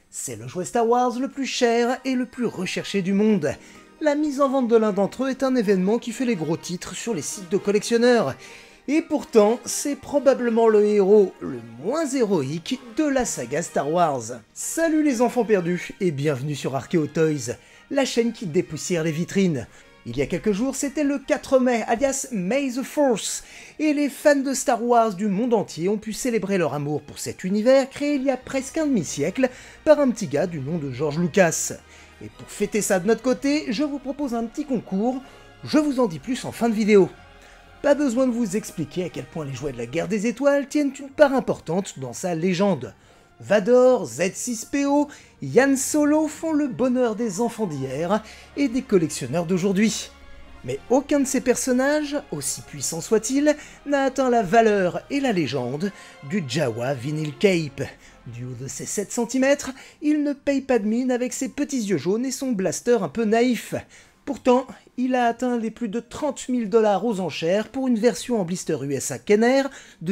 C'est le jouet Star Wars le plus cher et le plus recherché du monde. La mise en vente de l'un d'entre eux est un événement qui fait les gros titres sur les sites de collectionneurs. Et pourtant, c'est probablement le héros le moins héroïque de la saga Star Wars. Salut les enfants perdus et bienvenue sur Archeo Toys, la chaîne qui dépoussière les vitrines. Il y a quelques jours, c'était le 4 mai, alias May the Force, et les fans de Star Wars du monde entier ont pu célébrer leur amour pour cet univers créé il y a presque un demi-siècle par un petit gars du nom de George Lucas. Et pour fêter ça de notre côté, je vous propose un petit concours, je vous en dis plus en fin de vidéo. Pas besoin de vous expliquer à quel point les jouets de la guerre des étoiles tiennent une part importante dans sa légende. Vador, Z6PO, Han Solo font le bonheur des enfants d'hier et des collectionneurs d'aujourd'hui. Mais aucun de ces personnages, aussi puissants soient-ils, n'a atteint la valeur et la légende du Jawa Vinyl Cape. Du haut de ses 7 cm, il ne paye pas de mine avec ses petits yeux jaunes et son blaster un peu naïf. Pourtant, il a atteint les plus de 30 000 $ aux enchères pour une version en blister USA Kenner de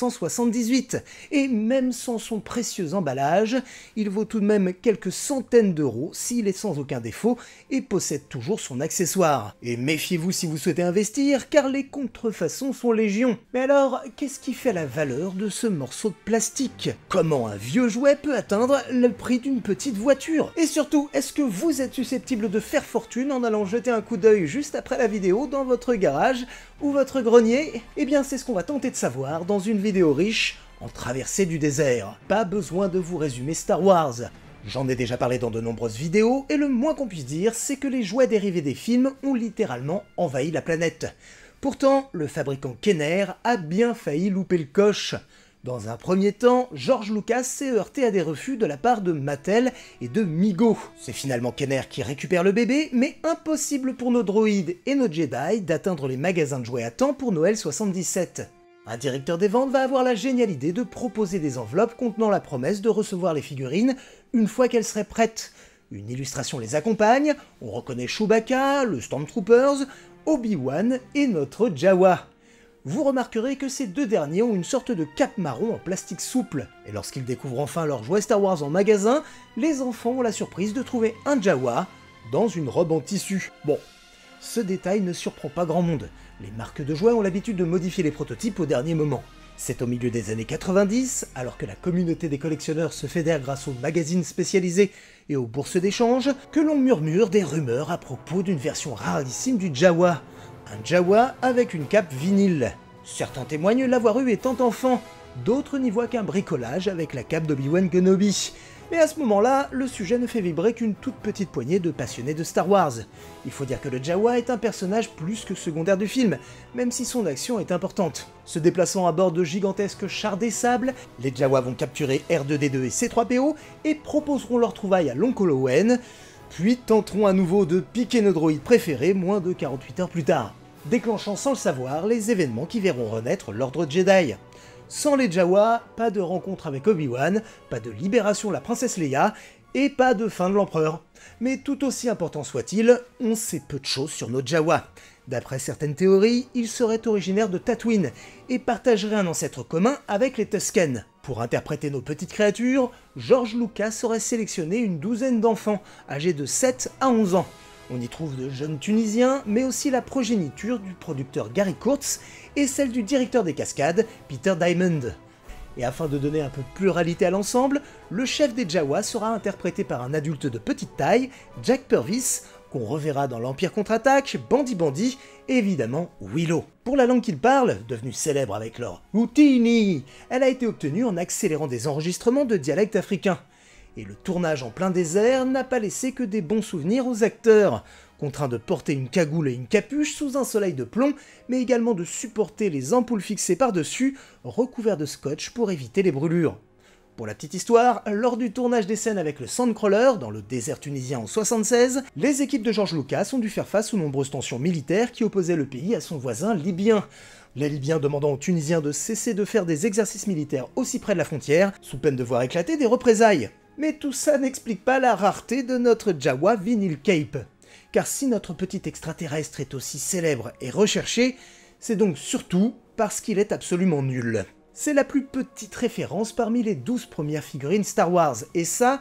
1978. Et même sans son précieux emballage, il vaut tout de même quelques centaines d'euros s'il est sans aucun défaut et possède toujours son accessoire. Et méfiez-vous si vous souhaitez investir, car les contrefaçons sont légion. Mais alors, qu'est-ce qui fait la valeur de ce morceau de plastique? Comment un vieux jouet peut atteindre le prix d'une petite voiture? Et surtout, est-ce que vous êtes susceptible de faire fortune en allant jeter un coup d'œil juste après la vidéo dans votre garage ou votre grenier? Eh bien c'est ce qu'on va tenter de savoir dans une vidéo riche en traversée du désert. Pas besoin de vous résumer Star Wars. J'en ai déjà parlé dans de nombreuses vidéos et le moins qu'on puisse dire c'est que les jouets dérivés des films ont littéralement envahi la planète. Pourtant, le fabricant Kenner a bien failli louper le coche. Dans un premier temps, George Lucas s'est heurté à des refus de la part de Mattel et de Mego. C'est finalement Kenner qui récupère le bébé, mais impossible pour nos droïdes et nos Jedi d'atteindre les magasins de jouets à temps pour Noël 77. Un directeur des ventes va avoir la géniale idée de proposer des enveloppes contenant la promesse de recevoir les figurines une fois qu'elles seraient prêtes. Une illustration les accompagne, on reconnaît Chewbacca, le Stormtroopers, Obi-Wan et notre Jawa. Vous remarquerez que ces deux derniers ont une sorte de cape marron en plastique souple. Et lorsqu'ils découvrent enfin leur jouet Star Wars en magasin, les enfants ont la surprise de trouver un Jawa dans une robe en tissu. Bon, ce détail ne surprend pas grand monde. Les marques de jouets ont l'habitude de modifier les prototypes au dernier moment. C'est au milieu des années 90, alors que la communauté des collectionneurs se fédère grâce aux magazines spécialisés et aux bourses d'échange, que l'on murmure des rumeurs à propos d'une version rarissime du Jawa. Un Jawa avec une cape vinyle. Certains témoignent l'avoir eu étant enfant, d'autres n'y voient qu'un bricolage avec la cape d'Obi-Wan Kenobi. Mais à ce moment-là, le sujet ne fait vibrer qu'une toute petite poignée de passionnés de Star Wars. Il faut dire que le Jawa est un personnage plus que secondaire du film, même si son action est importante. Se déplaçant à bord de gigantesques chars des sables, les Jawas vont capturer R2-D2 et C3PO et proposeront leur trouvaille à l'oncle Owen, puis tenteront à nouveau de piquer nos droïdes préférés moins de 48 heures plus tard, déclenchant sans le savoir les événements qui verront renaître l'ordre Jedi. Sans les Jawa, pas de rencontre avec Obi-Wan, pas de libération de la princesse Leia, et pas de fin de l'empereur. Mais tout aussi important soit-il, on sait peu de choses sur nos Jawa. D'après certaines théories, ils seraient originaires de Tatooine, et partageraient un ancêtre commun avec les Tusken. Pour interpréter nos petites créatures, George Lucas aurait sélectionné une douzaine d'enfants, âgés de 7 à 11 ans. On y trouve de jeunes Tunisiens, mais aussi la progéniture du producteur Gary Kurtz et celle du directeur des cascades, Peter Diamond. Et afin de donner un peu de pluralité à l'ensemble, le chef des Jawa sera interprété par un adulte de petite taille, Jack Purvis, qu'on reverra dans l'Empire contre-attaque, Bandy Bandy et évidemment Willow. Pour la langue qu'ils parlent, devenue célèbre avec leur Houtini, elle a été obtenue en accélérant des enregistrements de dialectes africains. Et le tournage en plein désert n'a pas laissé que des bons souvenirs aux acteurs, contraints de porter une cagoule et une capuche sous un soleil de plomb, mais également de supporter les ampoules fixées par-dessus, recouverts de scotch pour éviter les brûlures. Pour la petite histoire, lors du tournage des scènes avec le Sandcrawler dans le désert tunisien en 1976, les équipes de George Lucas ont dû faire face aux nombreuses tensions militaires qui opposaient le pays à son voisin libyen. Les Libyens demandant aux Tunisiens de cesser de faire des exercices militaires aussi près de la frontière, sous peine de voir éclater des représailles. Mais tout ça n'explique pas la rareté de notre Jawa Vinyl Cape. Car si notre petit extraterrestre est aussi célèbre et recherché, c'est donc surtout parce qu'il est absolument nul. C'est la plus petite référence parmi les 12 premières figurines Star Wars, et ça,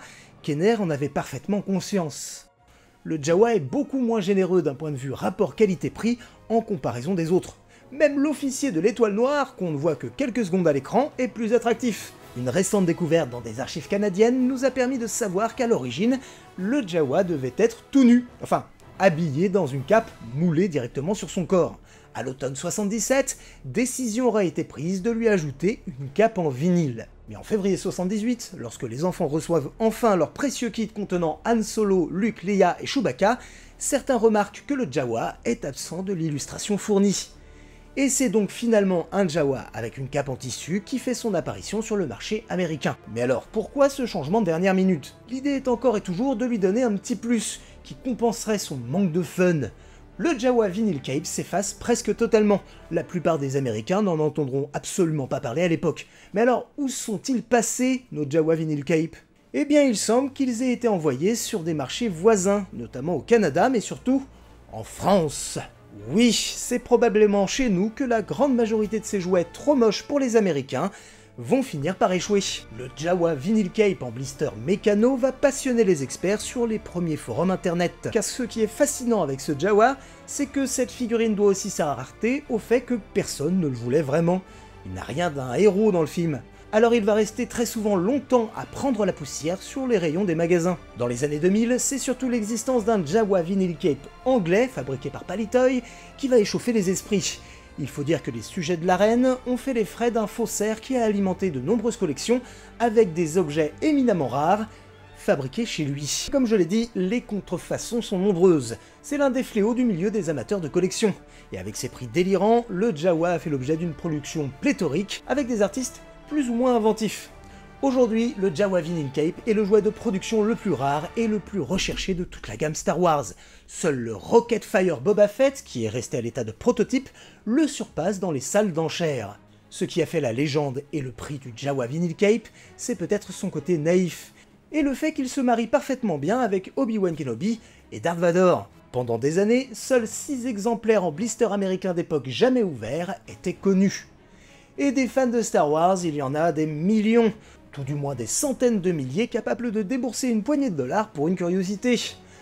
Kenner en avait parfaitement conscience. Le Jawa est beaucoup moins généreux d'un point de vue rapport qualité-prix en comparaison des autres. Même l'officier de l'Étoile Noire, qu'on ne voit que quelques secondes à l'écran, est plus attractif. Une récente découverte dans des archives canadiennes nous a permis de savoir qu'à l'origine, le Jawa devait être tout nu, enfin habillé dans une cape moulée directement sur son corps. À l'automne 77, décision aura été prise de lui ajouter une cape en vinyle. Mais en février 78, lorsque les enfants reçoivent enfin leur précieux kit contenant Han Solo, Luke, Leia et Chewbacca, certains remarquent que le Jawa est absent de l'illustration fournie. Et c'est donc finalement un Jawa avec une cape en tissu qui fait son apparition sur le marché américain. Mais alors, pourquoi ce changement de dernière minute? L'idée est encore et toujours de lui donner un petit plus, qui compenserait son manque de fun. Le Jawa Vinyl Cape s'efface presque totalement. La plupart des Américains n'en entendront absolument pas parler à l'époque. Mais alors, où sont-ils passés, nos Jawa Vinyl Cape? Eh bien, il semble qu'ils aient été envoyés sur des marchés voisins, notamment au Canada, mais surtout en France. Oui, c'est probablement chez nous que la grande majorité de ces jouets trop moches pour les Américains vont finir par échouer. Le Jawa Vinyl Cape en blister mécano va passionner les experts sur les premiers forums internet. Car ce qui est fascinant avec ce Jawa, c'est que cette figurine doit aussi sa rareté au fait que personne ne le voulait vraiment. Il n'a rien d'un héros dans le film. Alors il va rester très souvent longtemps à prendre la poussière sur les rayons des magasins. Dans les années 2000, c'est surtout l'existence d'un Jawa Vinyl Cape anglais, fabriqué par Palitoy, qui va échauffer les esprits. Il faut dire que les sujets de l'arène ont fait les frais d'un faussaire qui a alimenté de nombreuses collections avec des objets éminemment rares, fabriqués chez lui. Comme je l'ai dit, les contrefaçons sont nombreuses. C'est l'un des fléaux du milieu des amateurs de collection. Et avec ses prix délirants, le Jawa a fait l'objet d'une production pléthorique avec des artistes plus ou moins inventif. Aujourd'hui, le Jawa Vinyl Cape est le jouet de production le plus rare et le plus recherché de toute la gamme Star Wars. Seul le Rocket Fire Boba Fett, qui est resté à l'état de prototype, le surpasse dans les salles d'enchères. Ce qui a fait la légende et le prix du Jawa Vinyl Cape, c'est peut-être son côté naïf, et le fait qu'il se marie parfaitement bien avec Obi-Wan Kenobi et Darth Vader. Pendant des années, seuls 6 exemplaires en blister américain d'époque jamais ouverts étaient connus. Et des fans de Star Wars, il y en a des millions, tout du moins des centaines de milliers capables de débourser une poignée de dollars pour une curiosité.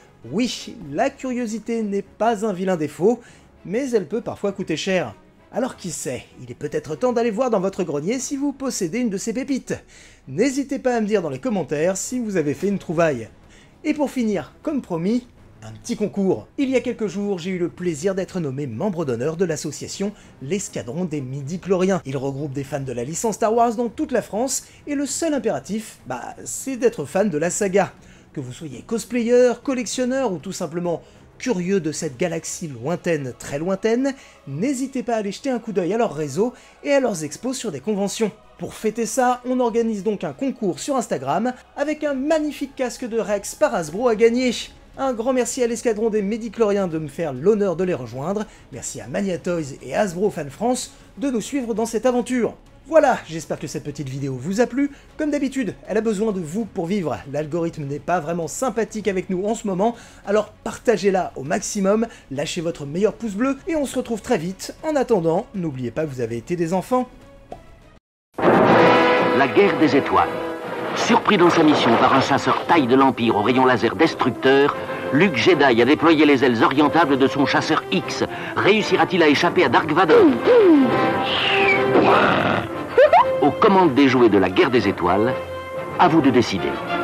Oui, la curiosité n'est pas un vilain défaut, mais elle peut parfois coûter cher. Alors qui sait, il est peut-être temps d'aller voir dans votre grenier si vous possédez une de ces pépites. N'hésitez pas à me dire dans les commentaires si vous avez fait une trouvaille. Et pour finir, comme promis, un petit concours. Il y a quelques jours, j'ai eu le plaisir d'être nommé membre d'honneur de l'association L'Escadron des Midi-Chloriens. Il regroupe des fans de la licence Star Wars dans toute la France, et le seul impératif, c'est d'être fan de la saga. Que vous soyez cosplayer, collectionneur ou tout simplement curieux de cette galaxie lointaine, très lointaine, n'hésitez pas à aller jeter un coup d'œil à leur réseau et à leurs expos sur des conventions. Pour fêter ça, on organise donc un concours sur Instagram avec un magnifique casque de Rex par Hasbro à gagner. Un grand merci à l'escadron des Midi-Chloriens de me faire l'honneur de les rejoindre, merci à Mania Toys et Hasbro Fan France de nous suivre dans cette aventure. Voilà, j'espère que cette petite vidéo vous a plu. Comme d'habitude, elle a besoin de vous pour vivre. L'algorithme n'est pas vraiment sympathique avec nous en ce moment, alors partagez-la au maximum, lâchez votre meilleur pouce bleu et on se retrouve très vite. En attendant, n'oubliez pas que vous avez été des enfants. La guerre des étoiles. Surpris dans sa mission par un chasseur taille de l'Empire au rayon laser destructeur, Luke Jedi a déployé les ailes orientables de son chasseur X. Réussira-t-il à échapper à Dark Vador? Aux commandes des jouets de la guerre des étoiles, à vous de décider.